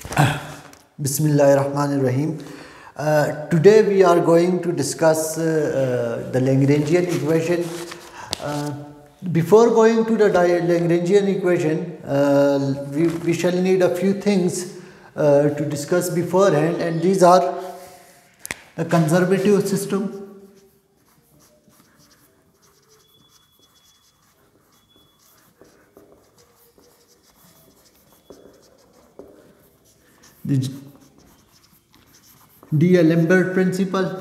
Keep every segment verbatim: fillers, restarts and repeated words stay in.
Bismillahirrahmanirrahim. Uh, today we are going to discuss uh, uh, the Lagrangian equation. Uh, before going to the Lagrangian equation, uh, we, we shall need a few things uh, to discuss beforehand, and these are the conservative system, the D'Alembert principle,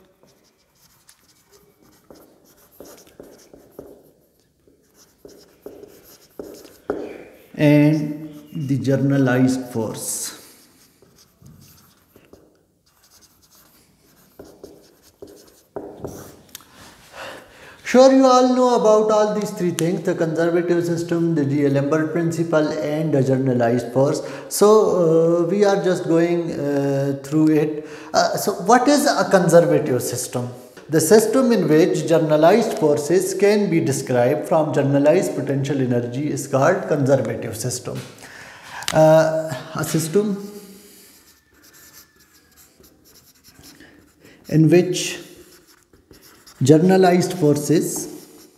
and the generalized force. Sure, you all know about all these three things: the conservative system, the D'Alembert principle, and the generalized force. So uh, we are just going uh, through it. Uh, so what is a conservative system? The system in which generalized forces can be described from generalized potential energy is called conservative system. Uh, a system in which generalized forces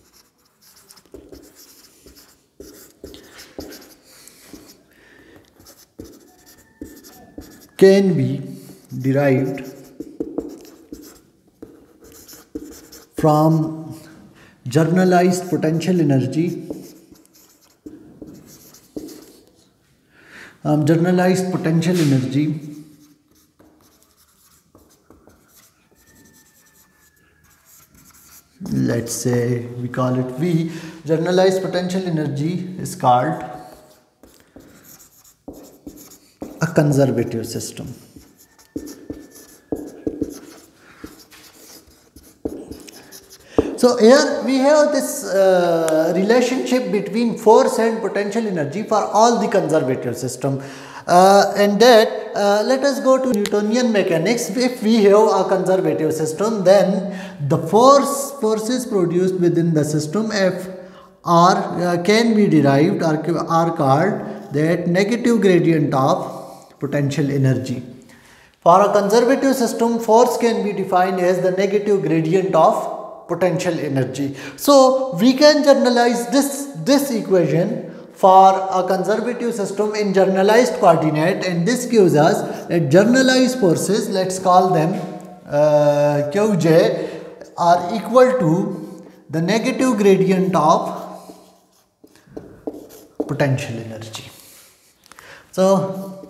can be derived from generalized potential energy, um, generalized potential energy let's say we call it V. Generalized potential energy is called a conservative system. So here we have this uh, relationship between force and potential energy for all the conservative system. Uh, and that uh, let us go to Newtonian mechanics. If we have a conservative system, then the force forces produced within the system F are uh, can be derived or are called that negative gradient of potential energy. For a conservative system, force can be defined as the negative gradient of potential energy. So we can generalize this this equation for a conservative system in generalized coordinate, and this gives us that generalized forces, let's call them uh, Q J, are equal to the negative gradient of potential energy. So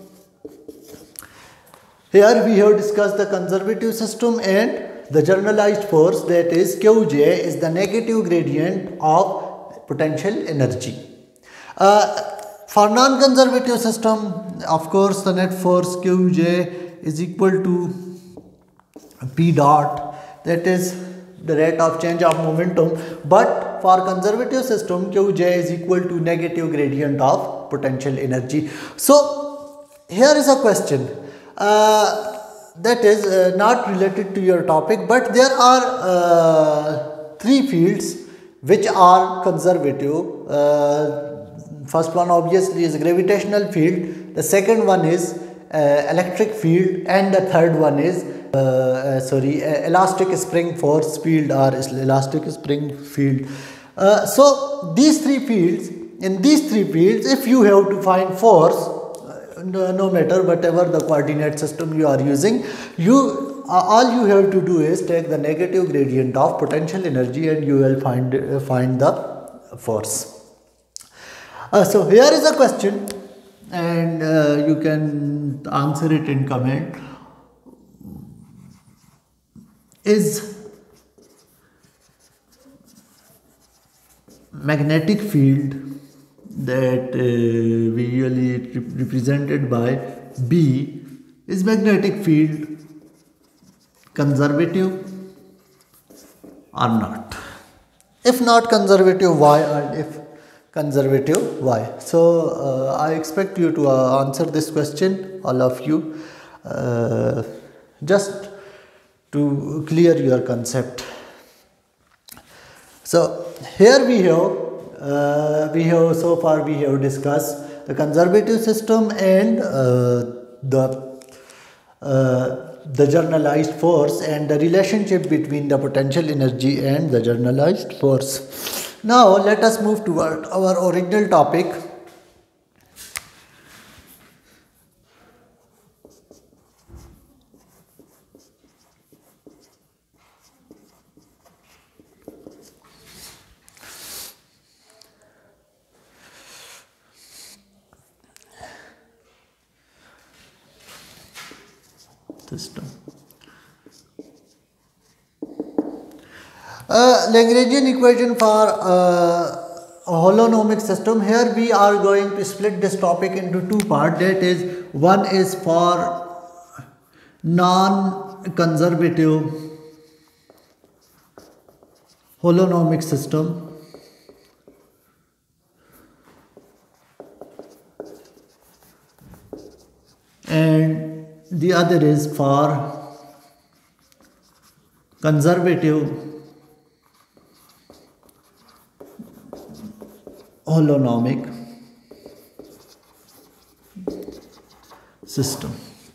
here we have discussed the conservative system and the generalized force, that is Q J is the negative gradient of potential energy. Uh, for non-conservative system, of course, the net force Q J is equal to P dot, that is the rate of change of momentum. But for conservative system, Q J is equal to negative gradient of potential energy. So here is a question uh, that is uh, not related to your topic, but there are uh, three fields which are conservative. Uh, First one obviously is gravitational field, the second one is uh, electric field, and the third one is uh, uh, sorry uh, elastic spring force field or elastic spring field. Uh, so these three fields, in these three fields, if you have to find force, uh, no, no matter whatever the coordinate system you are using, you uh, all you have to do is take the negative gradient of potential energy and you will find uh, find the force. Uh, so here is a question, and uh, you can answer it in comment. Is magnetic field that uh, visually represented by B, is magnetic field conservative or not? If not conservative, why? And if conservative, why? So uh, I expect you to uh, answer this question, all of you, uh, just to clear your concept. So here we have uh, we have so far we have discussed the conservative system and uh, the uh, the generalized force and the relationship between the potential energy and the generalized force. Now let us move toward our original topic. System. Uh, Lagrangian equation for uh, a holonomic system. Here we are going to split this topic into two parts. That is, one is for non-conservative holonomic system, and the other is for conservative holonomic system.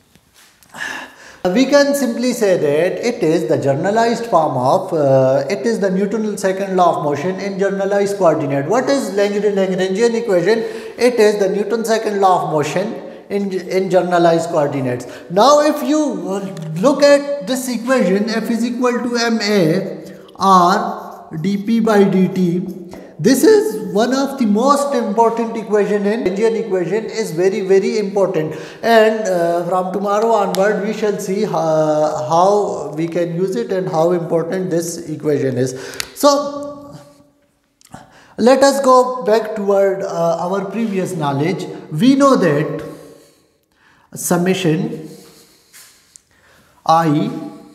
We can simply say that it is the generalized form of, uh, it is the Newton's second law of motion in generalized coordinate. What is Lagrangian equation? It is the Newton's second law of motion in, in generalized coordinates. Now if you look at this equation, F is equal to ma r dp by dt, this is one of the most important equation in Lagrangian equation, is very very important, and uh, from tomorrow onward we shall see how, how we can use it and how important this equation is. So let us go back toward uh, our previous knowledge. We know that summation I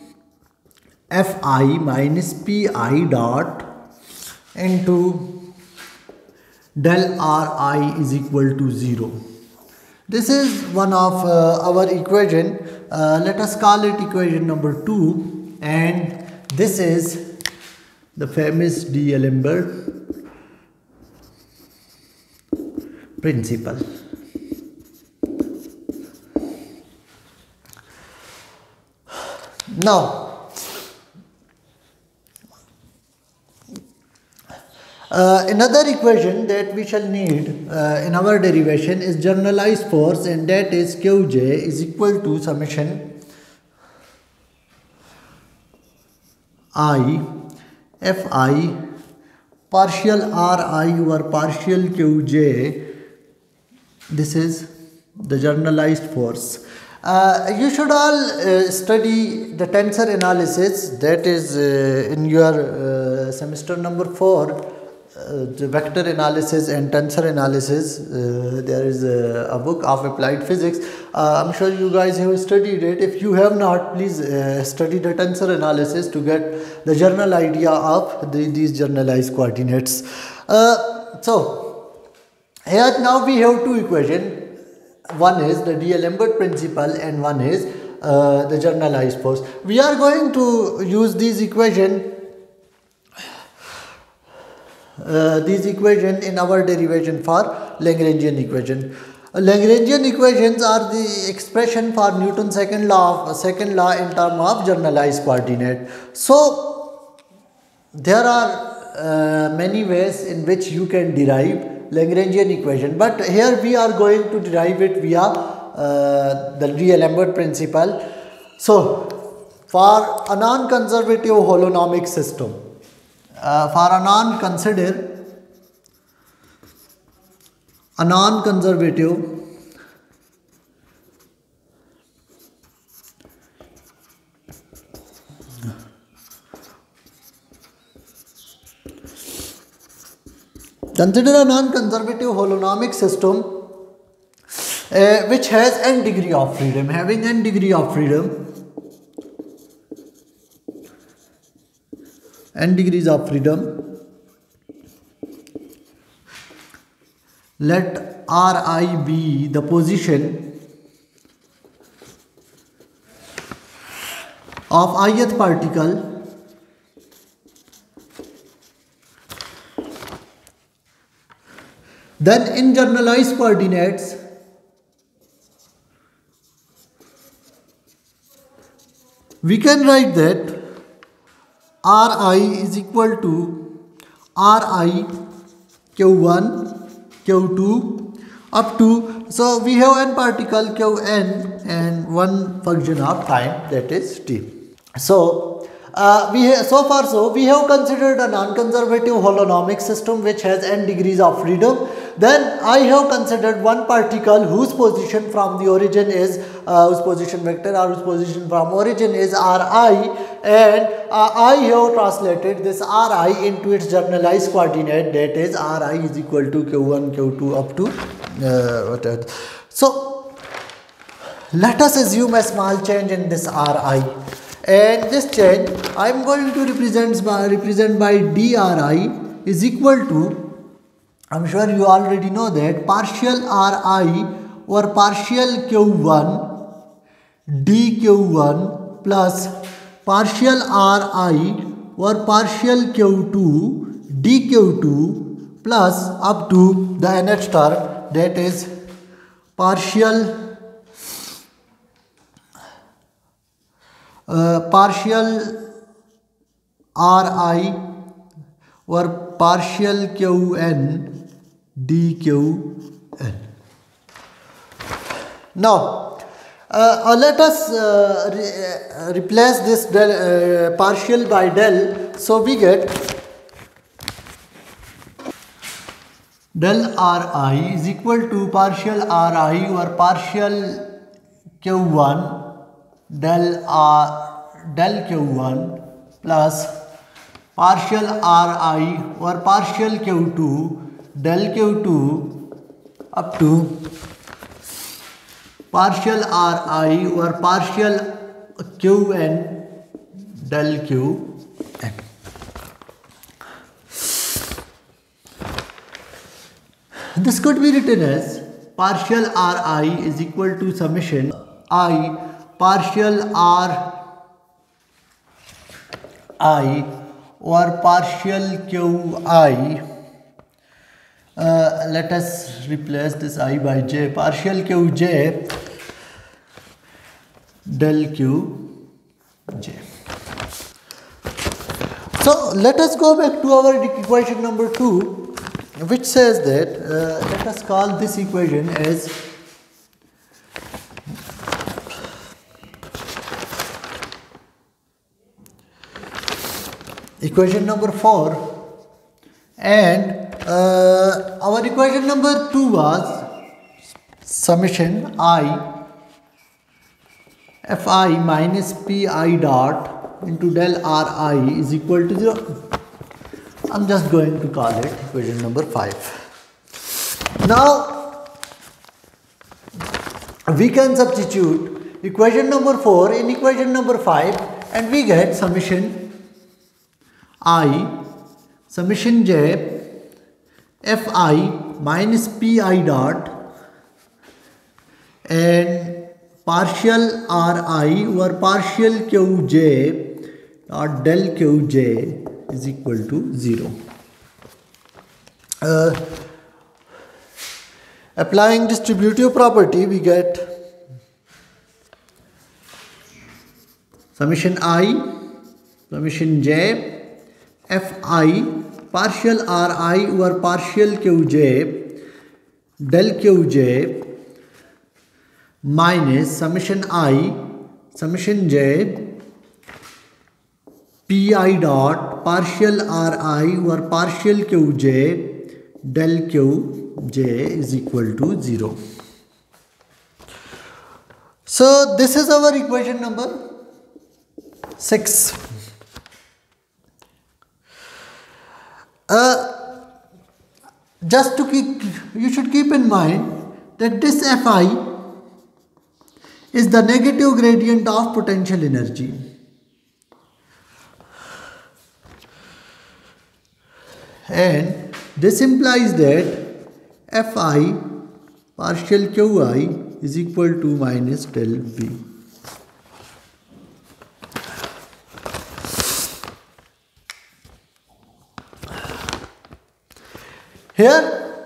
fi minus pi dot into del Ri is equal to zero. This is one of uh, our equation. Uh, let us call it equation number two, and this is the famous D'Alembert principle. Now Uh, another equation that we shall need uh, in our derivation is generalized force, and that is Qj is equal to summation I fi partial Ri over partial Qj. This is the generalized force. Uh, you should all uh, study the tensor analysis, that is uh, in your uh, semester number four. Uh, the vector analysis and tensor analysis. Uh, there is a, a book of applied physics. uh, I'm sure you guys have studied it. If you have not, please uh, study the tensor analysis to get the general idea of the, these generalized coordinates. Uh, so here now we have two equations. One is the D'Alembert principle and one is uh, the generalized force. We are going to use these equations Uh, these equations in our derivation for Lagrangian equation. Uh, Lagrangian equations are the expression for Newton's second law of, uh, second law in terms of generalized coordinate. So there are uh, many ways in which you can derive Lagrangian equation, but here we are going to derive it via uh, the D'Alembert principle. So for a non-conservative holonomic system, Uh, for a non-consider a non-conservative consider a non-conservative holonomic system uh, which has n degree of freedom, having n degree of freedom n degrees of freedom. Let Ri be the position of ith particle then in generalized coordinates we can write that Ri is equal to Ri Q one, Q two up to, so we have n particle Qn and one function of time, that is t. So uh, we have, so far so we have considered a non-conservative holonomic system which has n degrees of freedom. Then I have considered one particle whose position from the origin is uh, whose position vector or whose position from origin is Ri, and uh, I have translated this Ri into its generalized coordinate, that is Ri is equal to Q one, Q two up to uh, what else. So let us assume a small change in this Ri, and this change I am going to represent by, represent by dRi is equal to, I am sure you already know that, partial Ri or partial Q one d Q one plus partial Ri or partial Q two d Q two plus up to the nth term, that is partial uh, partial Ri or partial Qn dqn. Now uh, uh, let us uh, re uh, replace this del, uh, partial by del, so we get del Ri is equal to partial Ri or partial Q one del R del Q one plus partial Ri or partial Q two del Q two up to partial Ri or partial Qn del Qn. This could be written as partial Ri is equal to summation I partial Ri or partial Qi. Uh, let us replace this I by j, partial Qj del Qj. So let us go back to our equation number two, which says that uh, let us call this equation as equation number four, and uh, our equation number two was summation I fi minus pi dot into del Ri is equal to zero. I am just going to call it equation number five. Now we can substitute equation number four in equation number five, and we get summation I summation j fi minus pi dot and partial Ri or partial Qj dot del Qj is equal to zero. Uh, applying distributive property, we get summation I summation j fi partial Ri or partial Qj del Qj minus summation I summation j pi dot partial Ri or partial Qj del Qj is equal to zero. So this is our equation number six. Uh, just to keep, you should keep in mind that this Fi is the negative gradient of potential energy. And this implies that Fi partial Qi is equal to minus del V. Here,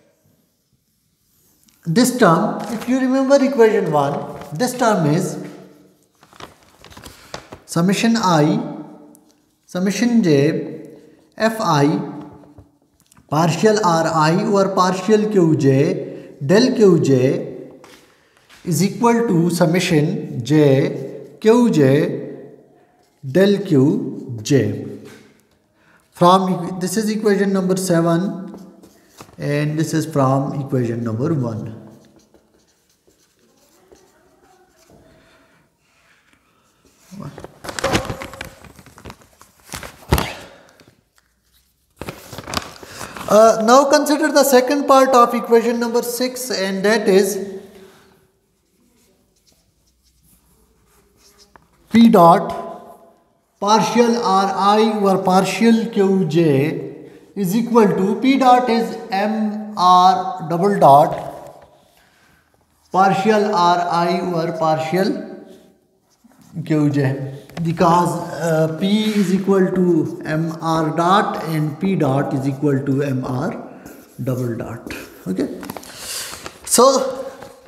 this term, if you remember equation one, this term is summation I, summation j, fi partial ri or partial qj del qj is equal to summation j qj del qj. From this is equation number seven and this is from equation number one. Uh, now consider the second part of equation number six, and that is P dot partial Ri or partial Qj is equal to P dot is Mr double dot partial Ri or partial Qj, because uh, P is equal to Mr dot and P dot is equal to Mr double dot. Okay, so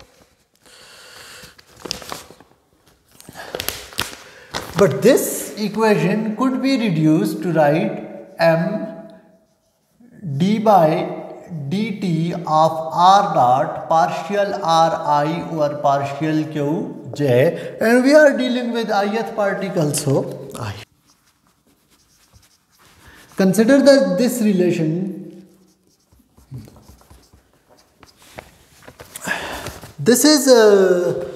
but this equation could be reduced to write m d by dt of r dot partial Ri or partial Qj, and we are dealing with ith particle, so I. Consider that this relation, this is uh,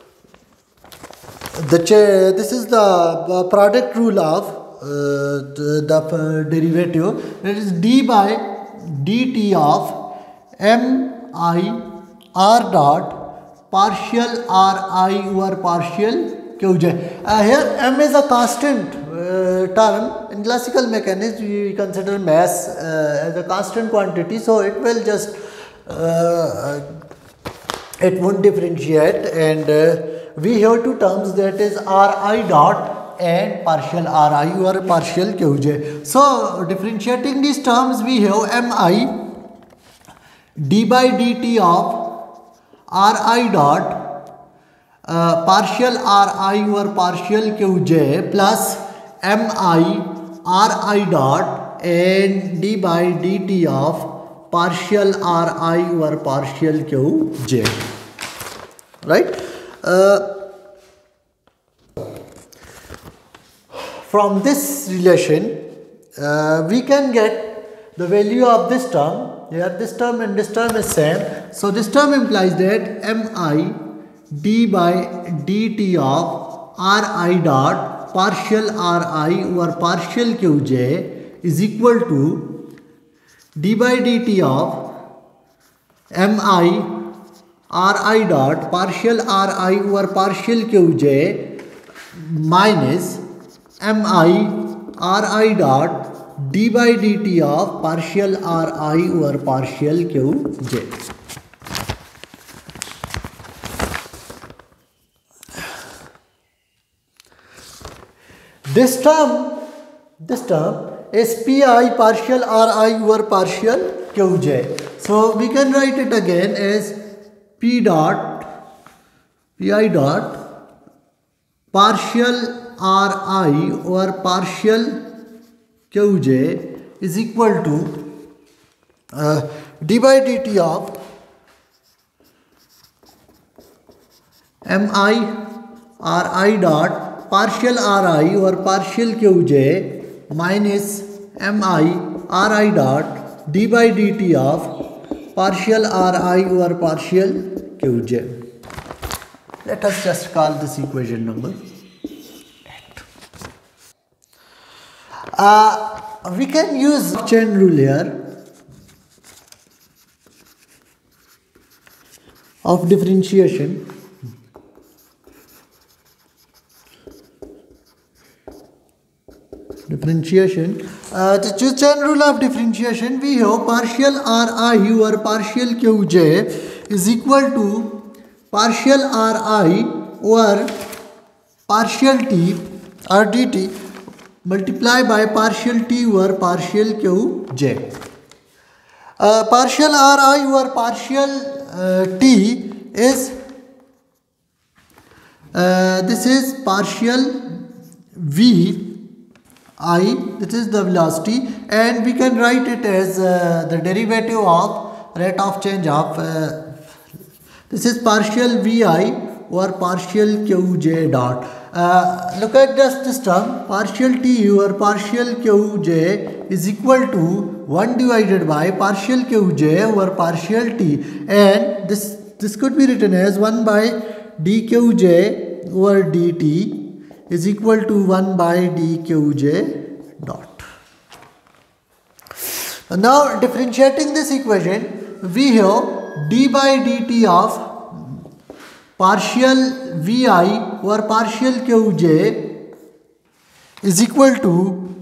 the this is the product rule of uh, the, the derivative, that is d by dt of mi r dot partial Ri or partial Qj. Uh, here m is a constant uh, term. In classical mechanics we consider mass uh, as a constant quantity, so it will just uh, it won't differentiate, and uh, we have two terms, that is Ri dot and partial Ri or partial Qj. So differentiating these terms we have mi d by dt of Ri dot uh, partial Ri or partial Qj plus mi Ri dot and d by dt of partial Ri or partial Qj, right? Uh, from this relation uh, we can get the value of this term. Here this term and this term is same, so this term implies that mi d by dt of Ri dot partial Ri or partial Qj is equal to d by dt of mi Ri dot partial Ri or partial Qj minus mi Ri dot d by dt of partial Ri or partial Qj. This term, this term is Pi partial Ri or partial Qj. So we can write it again as P dot Pi dot partial Ri or partial Qj is equal to uh, d by dt of mi Ri dot partial Ri or partial Qj minus mi Ri dot d by dt of partial Ri or partial Qj. Let us just call this equation number eight. Uh, we can use chain rule here of differentiation. Differentiation. Uh, the chain rule of differentiation, we have partial Ri or partial Qj is equal to partial Ri or partial T or dt multiplied by partial T or partial Qj. Uh, partial Ri or partial uh, T is uh, this is partial v I, this is the velocity, and we can write it as uh, the derivative of rate of change of uh, this is partial vi or partial qj dot. Uh, look at just this term, partial t or partial qj is equal to one divided by partial qj over partial t, and this this could be written as one by dqj over dt is equal to one by dqj dot. Now differentiating this equation, we have d by dt of partial vi or partial qj is equal to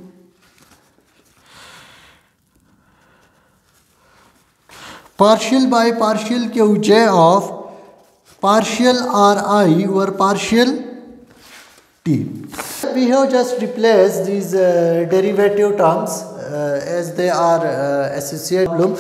partial by partial qj of partial ri or partial t. We have just replaced these uh, derivative terms uh, as they are uh, associated problem,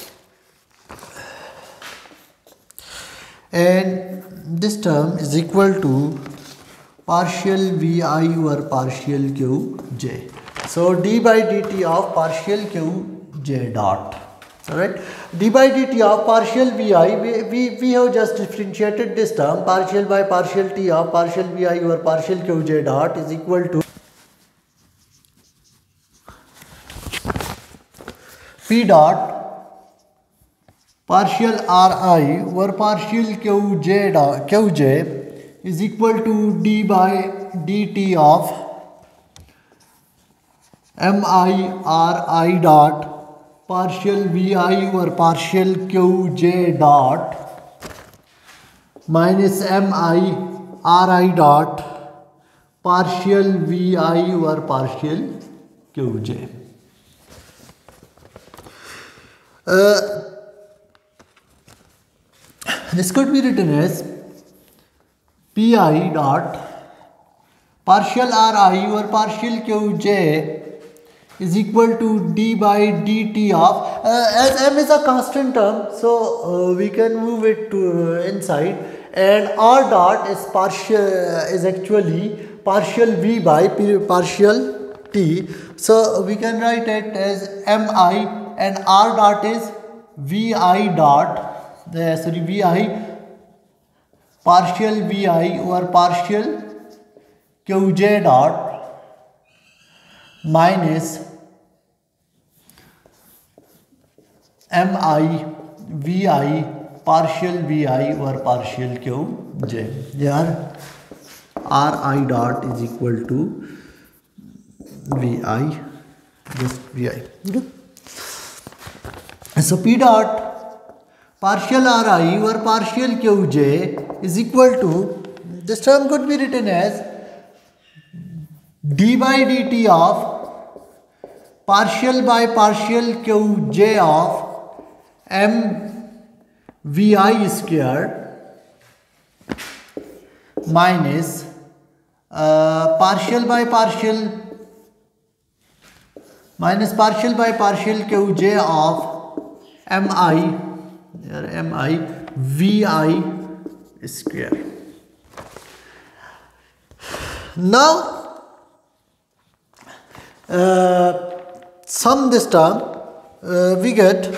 and this term is equal to partial vi over partial qj. So d by dt of partial qj dot. Alright, d by dt of partial vi, we, we, we have just differentiated this term, partial by partial t of partial vi over partial qj dot is equal to p dot partial ri over partial qj dot qj is equal to d by dt of mi ri dot partial vi over partial qj dot minus mi ri dot partial vi over partial qj. Uh, this could be written as pi dot partial ri over partial qj is equal to d by dt of uh, as m is a constant term, so uh, we can move it to uh, inside, and r dot is partial uh, is actually partial v by partial t, so we can write it as mi, and r dot is vi dot uh, sorry vi partial vi over partial qj dot minus mi vi partial vi over partial qj. Here ri dot is equal to vi, just vi. Okay. So p dot partial ri over partial qj is equal to, this term could be written as d by dt of partial by partial qj of m vi square minus uh, partial by partial minus partial by partial qj of mi here mi vi square. Now uh, sum this term, uh, we get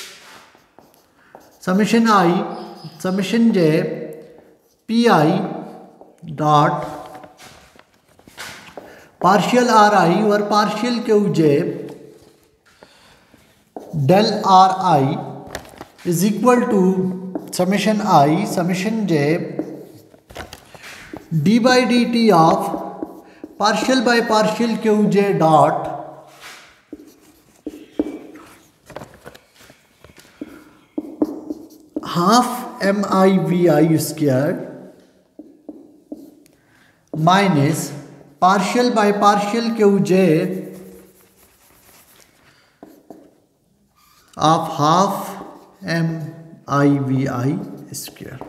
summation I, summation j, pi dot partial ri over partial qj del ri is equal to summation I, summation j, d by dt of partial by partial qj dot half mi vi square minus partial by partial qj of half mi vi square.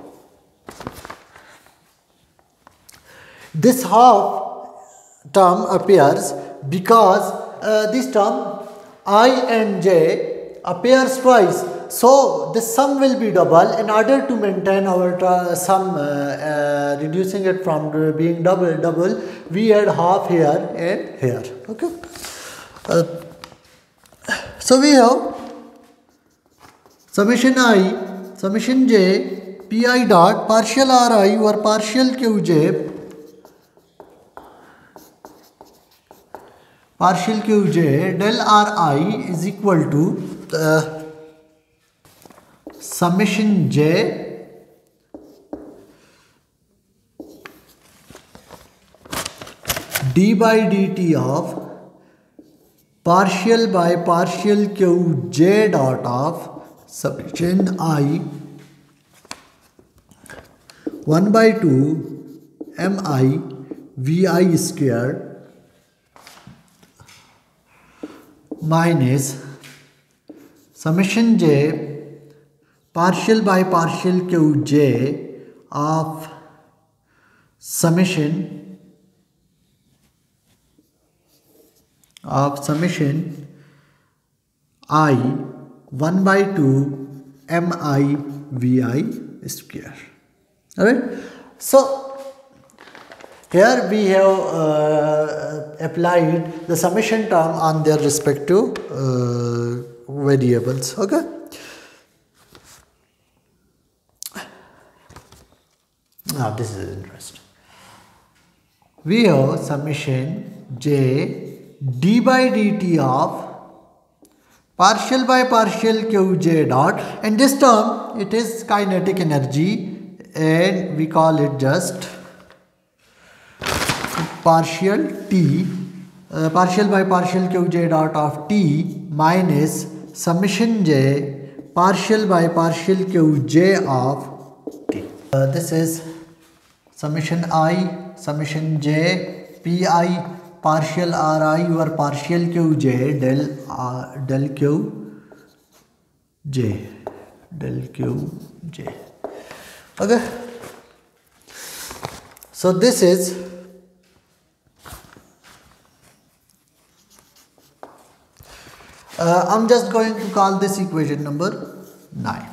This half term appears because uh, this term I and j appears twice. So this sum will be double. In order to maintain our sum, uh, uh, reducing it from being double, double, we add half here and here. Okay. Uh, so we have summation I, summation j, pi dot partial ri or partial qj, partial qj del ri is equal to uh, summation j d by dt of partial by partial qj dot of summation I one by two mi vi square minus summation j partial by partial qj of summation of summation I one by two mi vi square. Alright. So here we have uh, applied the summation term on their respective uh, variables. Okay. Now this is interesting. We have summation j d by dt of partial by partial qj dot, and this term it is kinetic energy and we call it just partial t uh, partial by partial qj dot of t minus summation j partial by partial qj of t. Uh, this is summation I, summation j, pi partial ri or partial qj del uh, del q j del q j. Okay. So this is uh, I'm just going to call this equation number nine.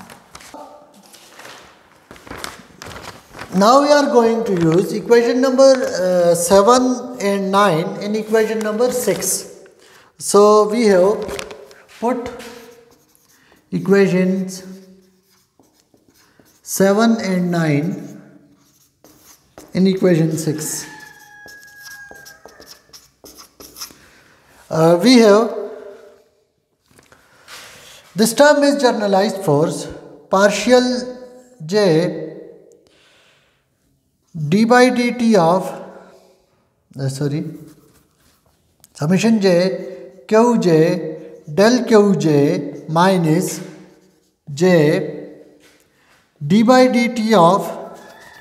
Now we are going to use equation number uh, seven and nine in equation number six. So we have put equations seven and nine in equation six. Uh, we have this term is generalized force partial j d by dt of uh, sorry summation j qj del qj minus j d by dt of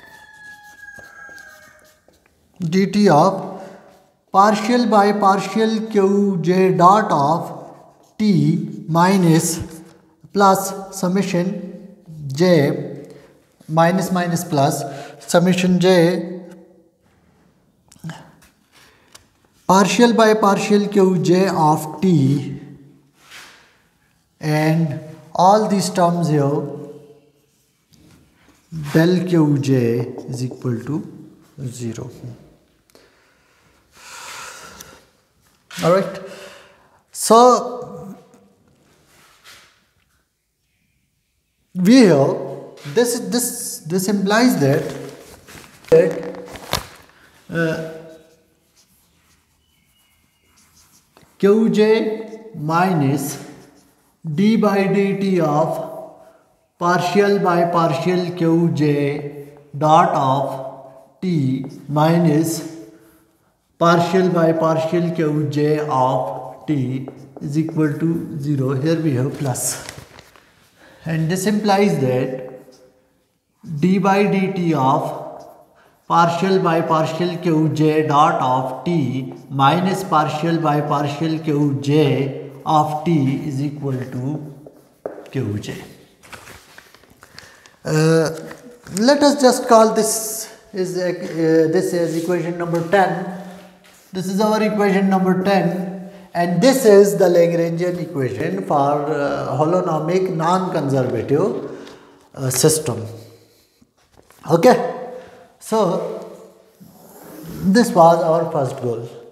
dt of partial by partial qj dot of t minus plus summation j minus minus plus summation j partial by partial qj of t, and all these terms here del qj is equal to zero. Alright. So we have this this this implies that that uh, qj minus d by dt of partial by partial qj dot of t minus partial by partial qj of t is equal to zero. Here we have plus, and this implies that d by dt of partial by partial qj dot of t minus partial by partial qj of t is equal to qj. Uh, let us just call this is uh, this is equation number ten. This is our equation number ten, And this is the Lagrangian equation for uh, holonomic non-conservative uh, system. Okay, so this was our first goal.